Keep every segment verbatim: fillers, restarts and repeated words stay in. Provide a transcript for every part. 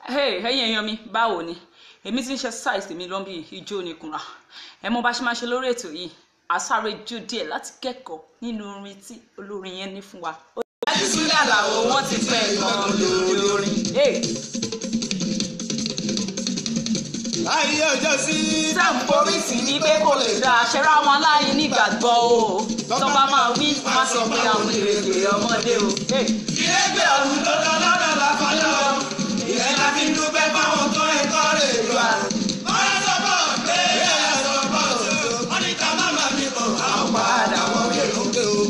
Hey, hey, èèyàn mi, báwo ni? Èmi ti ń ṣe size mi lọ́n bí ijó ni kunra. Ẹ mọ̀ bá ṣe máa ṣe lórí ètò yìí. A sáré jó díẹ̀ láti kẹ́kọ̀ọ́ nínú orin tí olórin yẹn ní fún wa. Láti Súlé Àlàó wọ́n ti pẹ́ gan-an lórí orin. Ayé ọjọ́ sí. Sáà ń borí sí ní pé kò lè dá aṣẹ́rá wọn láàyè nígbàgbọ́ o. Tọ́ba máa wí, má sọ pé àwọn ìrèké ọmọdé o. Ilé gbé ọ̀run tó lọ lọ́dọ̀ láfáyọ̀. Ìyẹn la fi ń dúpẹ́ fáwọn tó ẹ̀kọ́ rẹ̀ lù wá. Wọ́n sọ bọ̀ pé ẹ̀ sọ bọ̀ ṣoṣo. Wọ́n ní ká má má mi kọ̀ àwọn padà wọ́n mi lókè o.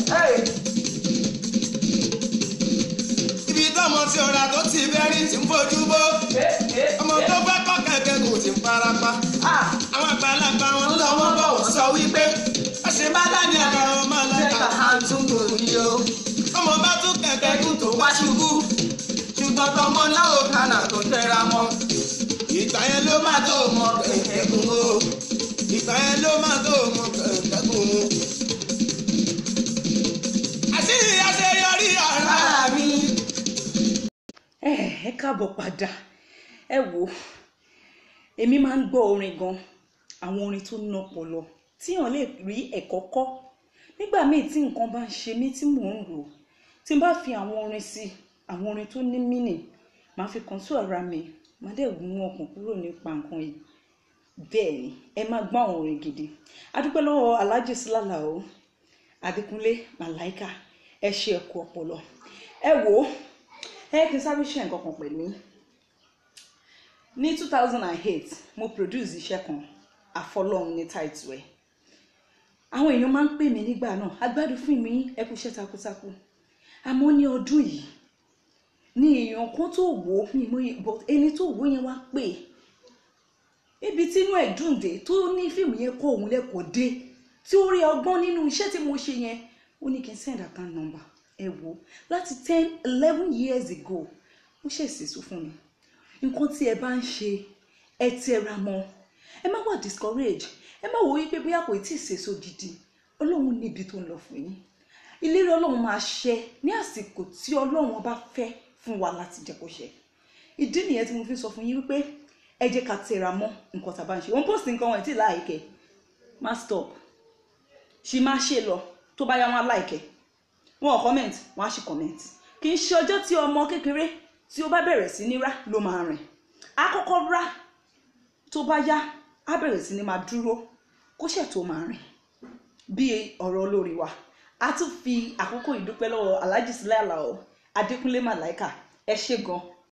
Ibi tọ́mọ tí ọ̀rá tó ti bẹ́rí ti ń fojú bó. Ọmọ tó fẹ́ kọ́ kẹ̀kẹ́ kò ti ń farapa. Àwọn àgbàlagbà wọn lọ́wọ́ bọ̀ wọ́n sọ wípé ó ṣe bá dání àgbà ọmọ lẹ́ka àtúntò yìí o. Ọmọ bá tún kẹ̀kẹ́ kú tó wá ṣubú. Ṣùgbọ́n tọmọ náà ò kànà tó tẹra mọ́. Ìgbà yẹn ló máa tó mọ kẹ̀kẹ́ gùn o. Ìgbà yẹn ló máa tó mọ kẹ̀kẹ́ gùn o. Àṣírí àṣeyọrí ara mi. Ẹ ẹ káàbọ̀ padà. Ẹ wò, èmi máa ń gbọ́ orin gan, àwọn orin tó ná ọpọlọ tí èèyàn lè rí ẹ̀kọ́ kọ́. Nígbà míì tí nǹkan bá ń ṣe mí tí mò ń rò, tí n bá fi àwọn orin sí, àwọn orin tó ní mínì, màá fi kàn sí ara mi, màá dẹ̀ mú ọkàn kúrò nípa nǹkan yìí. Bẹ́ẹ̀ ni, ẹ máa gbọ́ àwọn orin gidi. A dúpẹ́ lọ́wọ́ Alhaji Súlé Àlàó, Adékúnlé Màláíkà, ẹ ṣe ẹ̀kọ́ ọpọlọ. Ẹ wò, ẹ kí n sáré ṣe nǹkan kan pẹ̀lú. Ní two thousand eight, mo produce iṣẹ́ kan, Àfọlọ́run ní title ẹ̀. Àwọn èèyàn máa ń pè mí nígbà náà, agbádùn fún mi, ẹ kú iṣẹ́ takuntakun. Àmọ́ ní ọdún yìí, ní èèyàn kan tó wò mí mọ́, but ẹni tó wò yẹn wá pè. Ibi tí inú ẹ̀ dùn dé, tó ní fíìmù yẹn kọ́ òun lẹ́kọ̀ọ́ dé, tí ó rí ọgbọ́n nínú iṣẹ́ tí mo ṣe yẹn, ó ní kí n send account number. Ẹ wò, láti ten, eleven years ago, ó ṣèṣì sọ fún mi. Nǹkan tí ẹ bá ń ṣe, ẹ tẹra mọ́. Ẹ má wà discourage. Ẹ má wò wípé bóyá kò tí ì ṣèso gidi. Ọlọ́run níbi tó ń lọ fún yín. Ìlérí Ọlọ́run máa ṣẹ ní àsìkò tí Ọlọ́run bá fẹ́ fún wa láti jẹ́ kó ṣẹ. Ìdí nìyẹn tí mo fi sọ fún yín wípé ẹ jẹ́ ká tẹra mọ́ nǹkan tá a bá ń ṣe. Wọ́n post nǹkan wọn tí láìkẹ́. Má stop. Ṣì máa ṣe lọ tó bá yá wọn láìkẹ́. Wọ́n comment, wọ́n á ṣì comment. Kì í ṣe ọjọ́ tí ọmọ kékeré tí ó bá bẹ̀rẹ̀ sí ní rá ló máa rìn. Á kọ́kọ́ rá, tó bá yá á bẹ̀rẹ̀ sí ní máa dúró kó ṣẹ̀ tó máa rìn. Bí ọ̀rọ̀ olórí wa, a tún fi àkókò ìdúpẹ́ lọ́wọ́ Alhaji Súlé Àlàó, Adékúnlé Màláíkà, ẹ ṣé gan.